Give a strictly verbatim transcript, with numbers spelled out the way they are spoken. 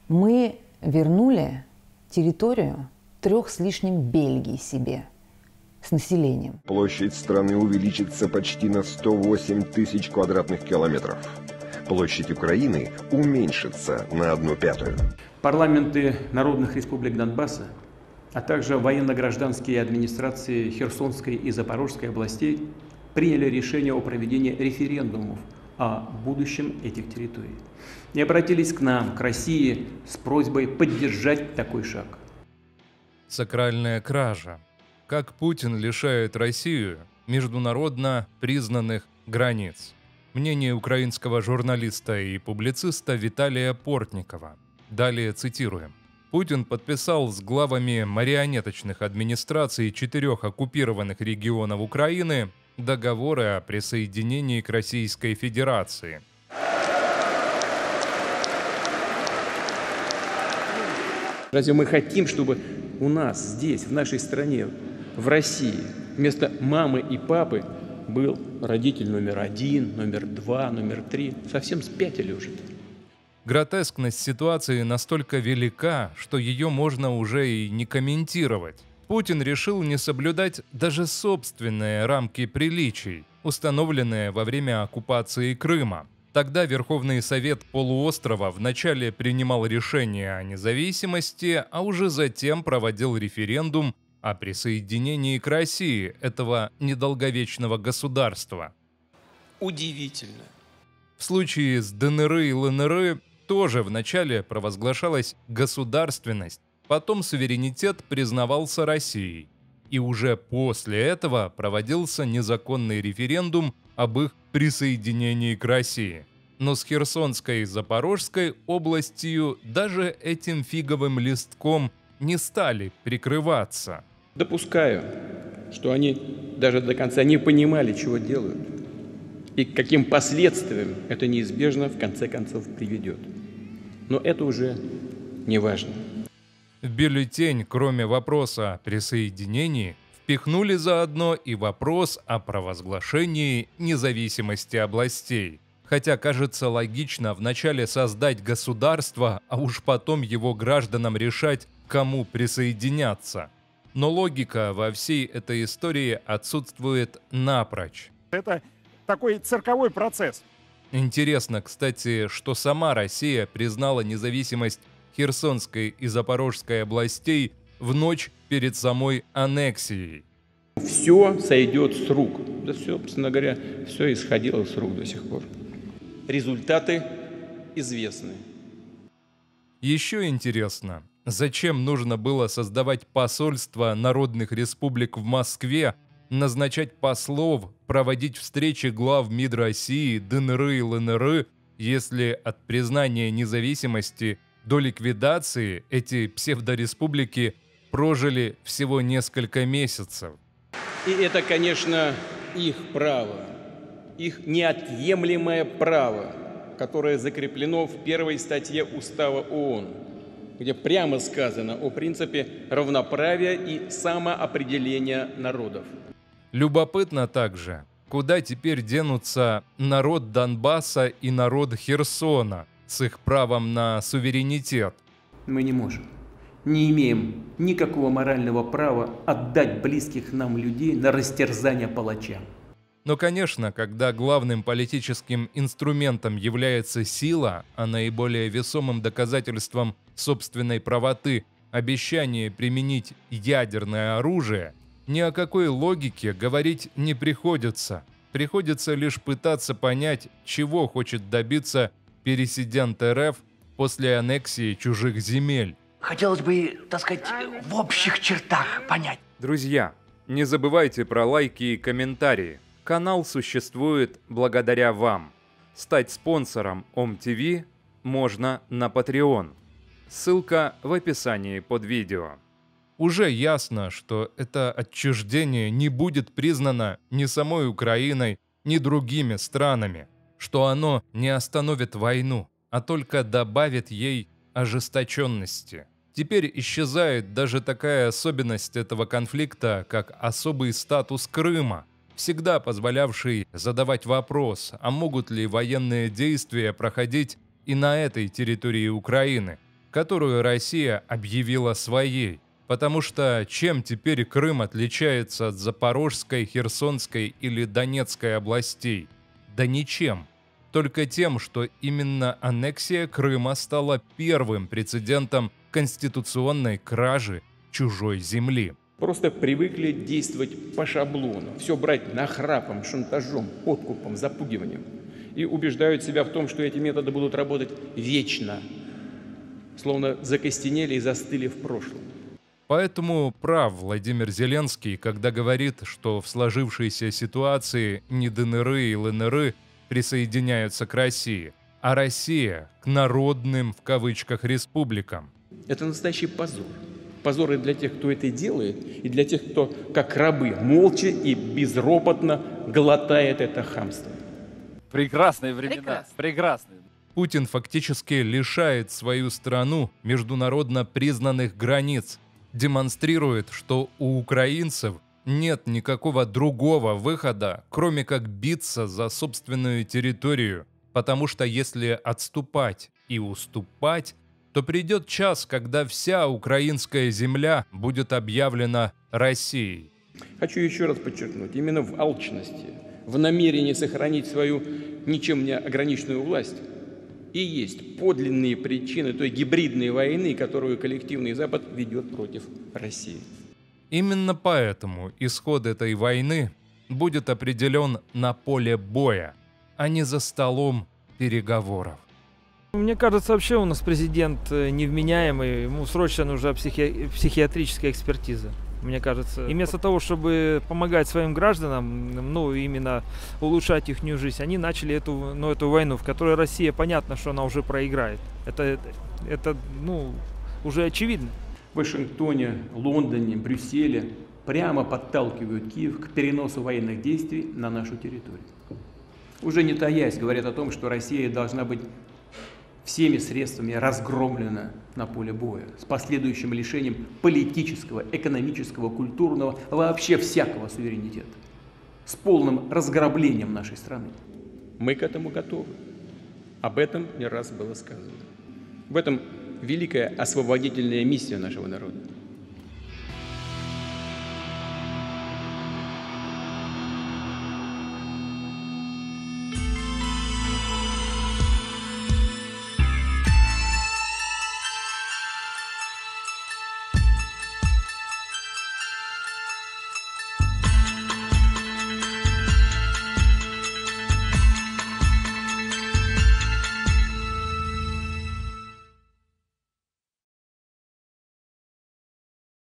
Мы вернули территорию трех с лишним Бельгий себе с населением. Площадь страны увеличится почти на сто восемь тысяч квадратных километров. Площадь Украины уменьшится на одну пятую. Парламенты народных республик Донбасса, а также военно-гражданские администрации Херсонской и Запорожской областей приняли решение о проведении референдумов о будущем этих территорий и обратились к нам, к России, с просьбой поддержать такой шаг. Сакральная кража. Как Путин лишает Россию международно признанных границ. Мнение украинского журналиста и публициста Виталия Портникова. Далее цитируем. Путин подписал с главами марионеточных администраций четырех оккупированных регионов Украины договоры о присоединении к Российской Федерации. Разве мы хотим, чтобы у нас здесь, в нашей стране, в России, вместо мамы и папы был родитель номер один, номер два, номер три? Совсем спятили уже. Гротескность ситуации настолько велика, что ее можно уже и не комментировать. Путин решил не соблюдать даже собственные рамки приличий, установленные во время оккупации Крыма. Тогда Верховный Совет полуострова вначале принимал решение о независимости, а уже затем проводил референдум о присоединении к России этого недолговечного государства. Удивительно. В случае с ДНР и ЛНР тоже вначале провозглашалась государственность, потом суверенитет признавался Россией. И уже после этого проводился незаконный референдум об их присоединении к России. Но с Херсонской и Запорожской областью даже этим фиговым листком не стали прикрываться. Допускаю, что они даже до конца не понимали, чего делают, и к каким последствиям это неизбежно в конце концов приведет. Но это уже не важно. В бюллетень, кроме вопроса о присоединении, впихнули заодно и вопрос о провозглашении независимости областей. Хотя кажется логично вначале создать государство, а уж потом его гражданам решать, кому присоединяться. Но логика во всей этой истории отсутствует напрочь. Это такой цирковой процесс. Интересно, кстати, что сама Россия признала независимость Херсонской и Запорожской областей в ночь перед самой аннексией. Все сойдет с рук. Да все, собственно говоря, все исходило с рук до сих пор. Результаты известны. Еще интересно, зачем нужно было создавать посольство народных республик в Москве, назначать послов, проводить встречи глав МИД России, ДНР и ЛНР, если от признания независимости до ликвидации эти псевдореспублики прожили всего несколько месяцев. И это, конечно, их право, их неотъемлемое право, которое закреплено в первой статье Устава ООН, где прямо сказано о принципе равноправия и самоопределения народов. Любопытно также, куда теперь денутся народ Донбасса и народ Херсона с их правом на суверенитет. Мы не можем, не имеем никакого морального права отдать близких нам людей на растерзание палачам. Но, конечно, когда главным политическим инструментом является сила, а наиболее весомым доказательством собственной правоты обещание применить ядерное оружие, ни о какой логике говорить не приходится. Приходится лишь пытаться понять, чего хочет добиться пересидент РФ после аннексии чужих земель. Хотелось бы, так сказать, в общих чертах понять. Друзья, не забывайте про лайки и комментарии. Канал существует благодаря вам. Стать спонсором ОМ-ТВ можно на Patreon. Ссылка в описании под видео. Уже ясно, что это отчуждение не будет признано ни самой Украиной, ни другими странами, что оно не остановит войну, а только добавит ей ожесточенности. Теперь исчезает даже такая особенность этого конфликта, как особый статус Крыма, всегда позволявший задавать вопрос, а могут ли военные действия проходить и на этой территории Украины. которую Россия объявила своей. Потому что чем теперь Крым отличается от Запорожской, Херсонской или Донецкой областей? Да ничем. Только тем, что именно аннексия Крыма стала первым прецедентом конституционной кражи чужой земли. Просто привыкли действовать по шаблону, все брать нахрапом, шантажом, подкупом, запугиванием. И убеждают себя в том, что эти методы будут работать вечно, словно закостенели и застыли в прошлом. Поэтому прав Владимир Зеленский, когда говорит, что в сложившейся ситуации не ДНР и ЛНР присоединяются к России, а Россия к «народным» в кавычках республикам. Это настоящий позор. Позор и для тех, кто это делает, и для тех, кто, как рабы, молча и безропотно глотает это хамство. Прекрасные времена. Прекрасно. Прекрасные. Путин фактически лишает свою страну международно признанных границ, демонстрирует, что у украинцев нет никакого другого выхода, кроме как биться за собственную территорию, потому что если отступать и уступать, то придет час, когда вся украинская земля будет объявлена Россией. Хочу еще раз подчеркнуть, именно в алчности, в намерении сохранить свою ничем не ограниченную власть и есть подлинные причины той гибридной войны, которую коллективный Запад ведет против России. Именно поэтому исход этой войны будет определен на поле боя, а не за столом переговоров. Мне кажется, вообще у нас президент невменяемый, ему срочно нужна психи... психиатрическая экспертиза. Мне кажется, и вместо того, чтобы помогать своим гражданам, ну, именно улучшать их жизнь, они начали эту, ну, эту войну, в которой Россия, понятно, что она уже проиграет. Это, это, ну, уже очевидно. В Вашингтоне, Лондоне, Брюсселе прямо подталкивают Киев к переносу военных действий на нашу территорию. Уже не таясь, говорят о том, что Россия должна быть всеми средствами разгромлена на поле боя, с последующим лишением политического, экономического, культурного, вообще всякого суверенитета, с полным разграблением нашей страны. Мы к этому готовы. Об этом не раз было сказано. В этом великая освободительная миссия нашего народа.